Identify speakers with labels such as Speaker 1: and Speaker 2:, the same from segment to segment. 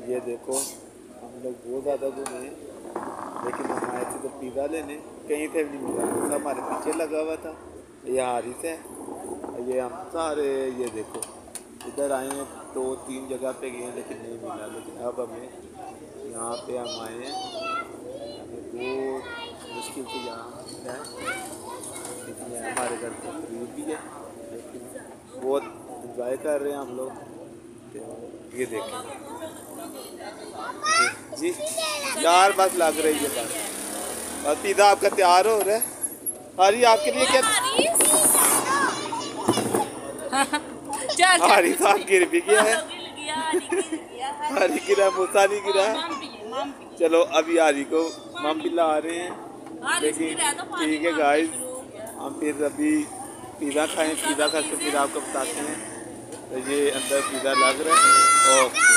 Speaker 1: ये देखो हम लोग बहुत ज़्यादा घूमे लेकिन हम आए थे तो पिज़्ज़ा लेने, कहीं थे भी नहीं मिला। सब हमारे पीछे लगा हुआ था। ये हारिस है, ये हम सारे ये देखो इधर आए हैं, 2-3 जगह पे गए हैं लेकिन नहीं मिला। लेकिन अब हमें यहाँ पे हम आए हैं, हमें बहुत मुश्किल से यहाँ है, लेकिन ये हमारे घर के करीब भी है, लेकिन बहुत इंजॉय कर रहे हैं हम लोग। तो ये देखें जी यार, बस लग रही है बस पिज़्ज़ा आपका तैयार हो रहा है। हरी आपके लिए क्या हरी साहब गिर भी गया है, हरी गिरा, मूसा नहीं गिरा। चलो अभी हरी को मम पिला रहे हैं, लेकिन ठीक है गाइस, हम फिर अभी पिज़्ज़ा खाएं, पिज़्ज़ा खा के फिर आपको बताते हैं। तो ये अंदर पिज़्ज़ा लग रहा है। ओके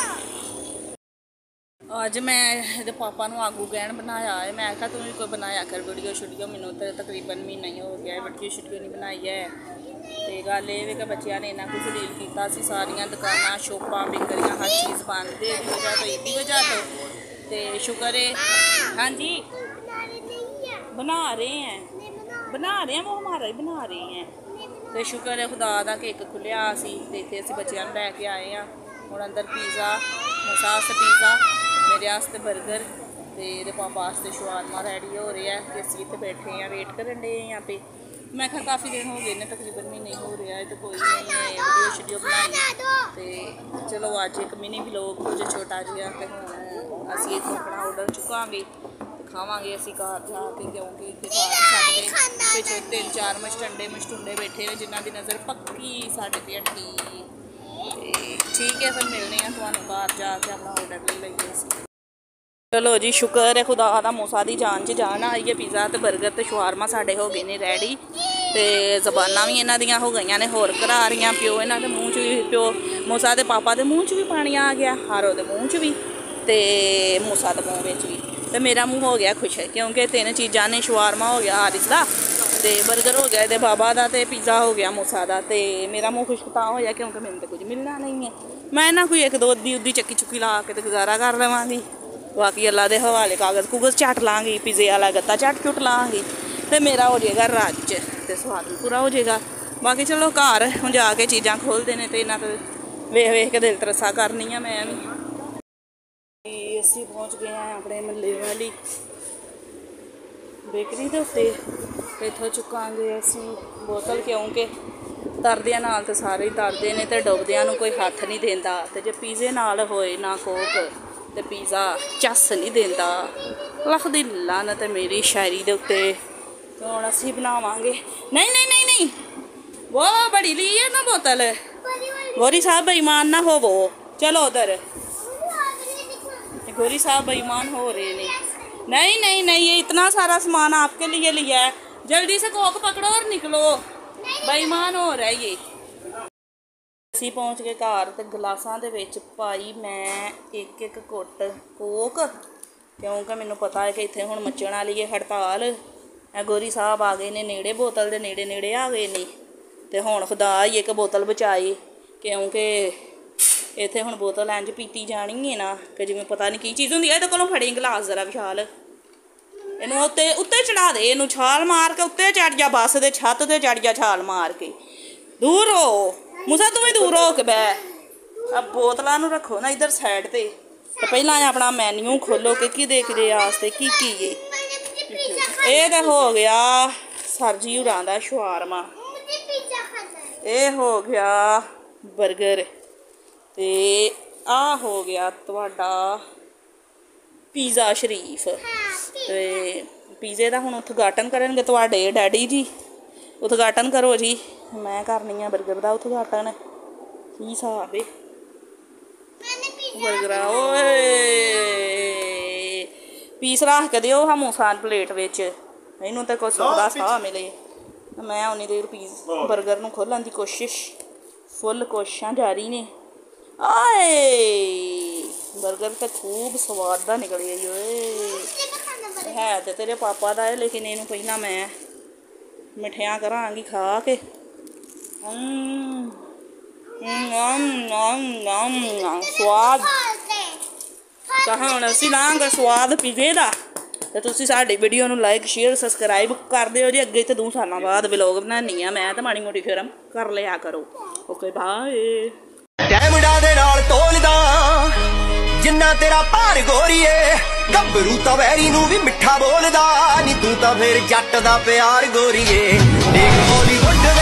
Speaker 2: अज मैं ਇਹਦੇ पापा ਨੂੰ आगू गहन बनाया है। मैं क्या तू भी कोई बनाया कर वीडियो शूडियो, मैनू तो तकरीबन महीना ही हो गया वीडियो शूडियो नहीं बनाई है। तो गल ये कि बच्चों ने इन्ना कुछ डील किया, सारिया दुकाना शॉपां बिकरियां हर चीज़ बंद है वजह तो इसकी वजह तो शुक्र है। हाँ जी बना रहे हैं वो हमारा ही बना रहे हैं। तो शुक्र है खुदा का कि एक खुलिया सी ते इत्थे असीं बच्चों लैके आए हैं। हुण अंदर पिज़्ज़ा, मूसा आस्ते पिज़्ज़ा, मेरे आस्ते बर्गर, तो ये पापा आस्ते शवारमा रेडी हो रहे हैं। कि असीं इत्थे बैठे हैं वेट करन डे यहाँ पे। मैं क्या काफ़ी दिन हो गए ने, तकरीबन महीने हो रहा है, तो कोई नहीं वीडियो शीडियो बनाई। तो चलो अज एक मिनी व्लॉग कुछ छोटा जिहा, तो हुण असीं इत्थों अपना ऑर्डर चुकांगे खावांगे असीं घर जाके, क्योंकि इत्थे खा नहीं सकदे। पिछे 3-4 मस्टुंडे बैठे हैं जिन्हां दी नज़र पक्की साडे ते हटी। ठीक है फिर मिलने हैं तुहानूं घर जाके, अपना ऑर्डर ले लईए असीं। चलो जी शुक्र है खुदा दा, मूसा दी जान च जान आई है। पिज़्ज़ा तो बर्गर तो शवारमा साढ़े हो गए ने रेडी, तो जबाना भी इन्हां दियां हो गई ने होर करारियां। प्यो इन्हां दे मूँह च भी, प्यो मूसा दे पापा दे मूँह च भी पानी आ गया, हारो दे मूँह च भी, तो मूसा दे मूँह विच भी। तो मेरा मूँह हो गया खुश, क्योंकि 3 चीज़ां ने, शवारमा हो गया हारिस दा, तो बर्गर हो गया ये बाबा का, तो पिज़्ज़ा हो गया मूसा का। तो मेरा मूँह खुश तां होया क्योंकि मैंने तो कुछ मिलना नहीं है। मैं ना कोई 1-2 अद्धी चक्की चुक्की ला के तो गुजारा कर लवांगी, बाकी अल्लाह के हवाले कागज़ कुगज़ झट लाँगी, पिज़्ज़े वाला गत्ता झट झुट लाँगी, तो मेरा हो जाएगा रज, तो स्वाद भी पूरा हो जाएगा। बाकी चलो घर हम जाके चीज़ां खोलते हैं, तो इन्ना तो वेख वेख के दिल तरसा करनी है मैं भी। असीं पहुँच गए हैं अपने महल्ले वाली बेकरी के उत्ते, इत्थों चुकांगे असीं बोतल, क्योंकि तरदियां नाल तो सारे ही तरदे ने, तो डुबदियां नूं कोई हथ नहीं देंदा। तो जे पिज़्ज़े नाल होए ना कोक, तो पिज़्ज़ा झस नहीं देंदा। लख दी लानत है मेरी शायरी दे उत्ते। तो हुण असीं बनावांगे, नहीं वो बड़ी ली है ना बोतल, गौरी साहब बेईमान ना होवो, चलो उधर गौरी साहब बेईमान हो रहे ने। नहीं ये इतना सारा सामान आपके लिए लिया है, जल्दी से कोक पकड़ो और निकलो, बेईमान हो रहा है ये। असीं पहुँच गए घर, तो गलासां दे विच पाई मैं एक घुट कोक, क्योंकि मैनू पता है कि इत्थे हुण मचण वाली है हड़ताल। गौरी साहब आ गए ने नेड़े, बोतल दे नेड़े आ गए ने, तो हुण खुदा ही एक बोतल बचाई, क्योंकि इत्थे हुण बोतल इंज पीती जानी है ना कि जिवें पता नहीं की चीज़ हुंदी है। इहदे कोलों फड़ी गिलास जरा विशाल, इनू उत्ते चढ़ा दे, इनू छाल मार के उत्ते चढ़ जा, बस दे छत ते चढ़ जा छाल मार के। दूर हो मूसा, तू भी दूर हो के बह। अब बोतलों नू रखो ना इधर साइड ते, तो पहला अपना मैन्यू खोलो कि देखने वास्ते की है। ये तो हो गया सरजी हुरां दा शवारमा, ये हो गया बर्गर, ते आ हो गया तुहाडा पिज़्ज़ा शरीफ। ते पिज़्ज़े का हुण उद्घाटन करनगे तुहाडे डैडी जी, उद्घाटन करो जी, मैं करनी है बर्गर का उद्घाटन। की हिसाब है बर्गर, ओए पीस रख के दिओ हम मूसा प्लेट विच, इनू तो कुछ सुखदा साह मिले। मैं उन्नी देर पीस बर्गर नू खोलन की कोशिश, फुल कोशिशां जारी ने। आए बर्गर तो खूब स्वाद दा निकले है तो तेरे पापा का है, लेकिन इनू पहला मैं मिठिया करांगी खा के। स्वाद ਤਾਂ ਹੁਣ ਅਸੀਂ ਲਾਂਗੇ ਸਵਾਦ ਪੀਜ਼ੇ ਦਾ। ਤੇ ਤੁਸੀਂ ਸਾਡੀ ਵੀਡੀਓ ਨੂੰ ਲਾਈਕ ਸ਼ੇਅਰ ਸਬਸਕ੍ਰਾਈਬ ਕਰ ਦਿਓ ਜੀ। ਅੱਗੇ ਤੇ 2 ਸਾਲਾਂ ਬਾਅਦ ਵਲੋਗ ਬਣਾਉਣੀ ਆ ਮੈਂ, ਤਾਂ ਮਾੜੀ ਮੋਟੀ ਸ਼ਰਮ ਕਰ ਲਿਆ ਕਰੋ। Okay bye.
Speaker 3: ਟੈਮੜਾ ਦੇ ਨਾਲ ਤੋਲਦਾ ਜਿੰਨਾ ਤੇਰਾ ਭਾਰ ਗੋਰੀਏ, ਗੱਭਰੂ ਤਾਂ ਵੈਰੀ ਨੂੰ ਵੀ ਮਿੱਠਾ ਬੋਲਦਾ ਨੀ, ਤੂੰ ਤਾਂ ਫੇਰ ਜੱਟ ਦਾ ਪਿਆਰ ਗੋਰੀਏ। ਦੇਖ ਬਾਲੀਵੁੱਡ